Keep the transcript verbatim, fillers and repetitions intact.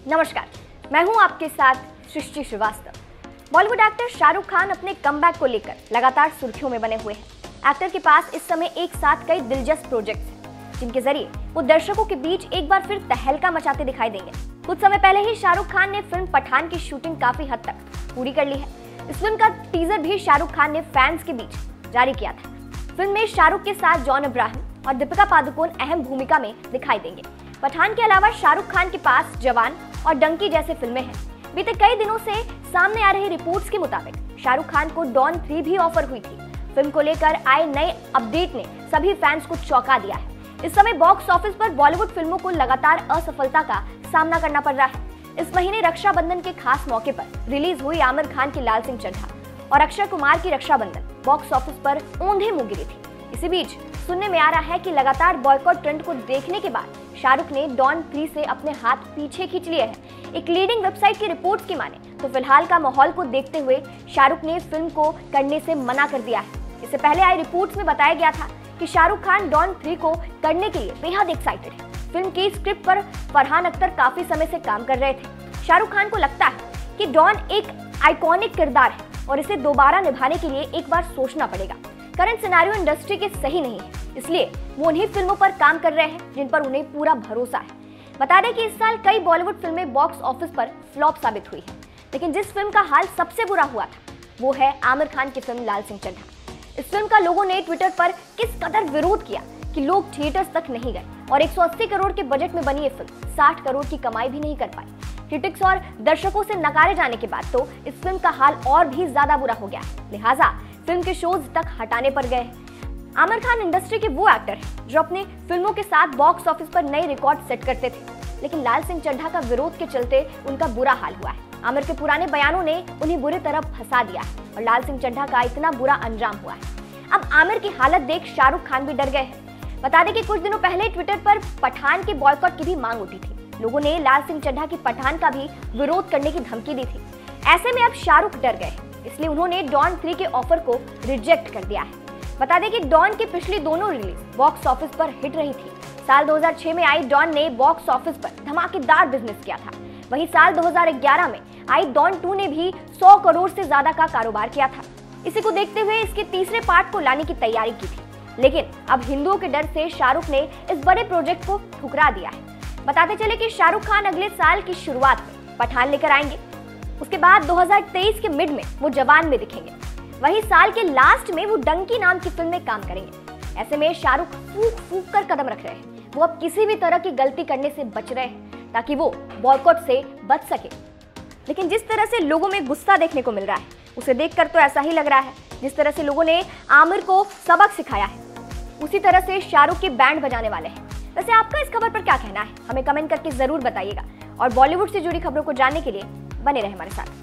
नमस्कार, मैं हूं आपके साथ सृष्टि श्रीवास्तव। बॉलीवुड एक्टर शाहरुख खान अपने कमबैक को लेकर लगातार सुर्खियों में बने हुए हैं। एक्टर के पास इस समय एक साथ कई दिलचस्प प्रोजेक्ट्स हैं, जिनके जरिए वो दर्शकों के बीच एक बार फिर तहलका मचाते दिखाई देंगे। कुछ समय पहले ही शाहरुख खान ने फिल्म पठान की शूटिंग काफी हद तक पूरी कर ली है। इस फिल्म का टीजर भी शाहरुख खान ने फैंस के बीच जारी किया था। फिल्म में शाहरुख के साथ जॉन अब्राहम और दीपिका पादुकोण अहम भूमिका में दिखाई देंगे। पठान के अलावा शाहरुख खान के पास जवान और डंकी जैसे फिल्में हैं। बीते कई दिनों से सामने आ रही रिपोर्ट्स के मुताबिक शाहरुख खान को डॉन थ्री भी ऑफर हुई थी। फिल्म को लेकर आए नए अपडेट ने सभी फैंस को चौंका दिया है। इस समय बॉक्स ऑफिस पर बॉलीवुड फिल्मों को लगातार असफलता का सामना करना पड़ रहा है। इस महीने रक्षाबंधन के खास मौके पर रिलीज हुई आमिर खान की लाल सिंह चड्ढा और अक्षय कुमार की रक्षाबंधन बॉक्स ऑफिस पर औंधे मुंह गिरी थी। इसी बीच सुनने में आ रहा है कि लगातार बॉयकॉट ट्रेंड को देखने के बाद शाहरुख ने डॉन थ्री से अपने हाथ पीछे खींच लिए हैं। एक लीडिंग वेबसाइट की रिपोर्ट्स की माने तो फिलहाल का माहौल को देखते हुए शाहरुख ने फिल्म को करने से मना कर दिया है। इससे पहले आई रिपोर्ट्स में बताया गया था कि शाहरुख खान डॉन थ्री को करने के लिए बेहद एक्साइटेड है। फिल्म की स्क्रिप्ट पर फरहान अख्तर काफी समय से काम कर रहे थे। शाहरुख खान को लगता है कि डॉन एक आइकॉनिक किरदार है और इसे दोबारा निभाने के लिए एक बार सोचना पड़ेगा। करंट सिनेरियो इंडस्ट्री के सही नहीं है, इसलिए वो उन्हीं फिल्मों पर काम कर रहे हैं जिन पर उन्हें पूरा भरोसा है। बता दें कि इस साल कई बॉलीवुड फिल्में बॉक्स ऑफिस पर फ्लॉप साबित हुई है, लेकिन जिस फिल्म का हाल सबसे बुरा हुआ था वो है आमिर खान की फिल्म लाल सिंह चड्ढा। इस फिल्म का लोगों ने ट्विटर पर किस कदर विरोध किया कि लोग थिएटर्स तक नहीं गए और एक सौ अस्सी करोड़ के बजट में बनी ये फिल्म साठ करोड़ की कमाई भी नहीं कर पाई। क्रिटिक्स और दर्शकों से नकारे जाने के बाद तो इस फिल्म का हाल और भी ज्यादा बुरा हो गया है, लिहाजा फिल्म के शोज तक हटाने पर गए हैं। आमिर खान इंडस्ट्री के वो एक्टर हैं जो अपने फिल्मों के साथ बॉक्स ऑफिस पर नए रिकॉर्ड सेट करते थे, लेकिन लाल सिंह चड्ढा का विरोध के चलते उनका बुरा हाल हुआ है। आमिर के पुराने बयानों ने उन्हें बुरी तरह फंसा दिया है और लाल सिंह चड्ढा का इतना बुरा अंजाम हुआ है। अब आमिर की हालत देख शाहरुख खान भी डर गए हैं। बता दें कि कुछ दिनों पहले ट्विटर पर पठान के बॉयकॉट की भी मांग उठी थी। लोगों ने लाल सिंह चड्ढा की पठान का भी विरोध करने की धमकी दी थी। ऐसे में अब शाहरुख डर गए, इसलिए उन्होंने डॉन थ्री के ऑफर को रिजेक्ट कर दिया है। बता दें कि डॉन की पिछली दोनों रिलीज बॉक्स ऑफिस पर हिट रही थी। साल दो हज़ार छह में आई डॉन ने बॉक्स ऑफिस पर धमाकेदार बिजनेस किया था। वहीं साल दो हज़ार ग्यारह में आई डॉन टू ने भी सौ करोड़ से ज्यादा का कारोबार किया था। इसी को देखते हुए इसके तीसरे पार्ट को लाने की तैयारी की थी, लेकिन अब हिंदुओं के डर से शाहरुख ने इस बड़े प्रोजेक्ट को ठुकरा दिया है। बताते चले कि शाहरुख खान अगले साल की शुरुआत में पठान लेकर आएंगे। उसके बाद दो हज़ार तेईस के मिड में वो जवान में दिखेंगे। वहीं साल के लास्ट में वो डंकी नाम की फिल्म में काम करेंगे। ऐसे में शाहरुख फूक फूक कर कदम रख रहे हैं। वो अब किसी भी तरह की गलती करने से बच रहे हैं ताकि वो बॉयकॉट से बच सके। लेकिन जिस तरह से लोगों में गुस्सा देखने को मिल रहा है, उसे देखकर तो ऐसा ही लग रहा है जिस तरह से लोगों ने आमिर को सबक सिखाया है, उसी तरह से शाहरुख के बैंड बजाने वाले हैं। वैसे आपका इस खबर पर क्या कहना है, हमें कमेंट करके जरूर बताइएगा और बॉलीवुड से जुड़ी खबरों को जानने के लिए बने रहे हमारे साथ।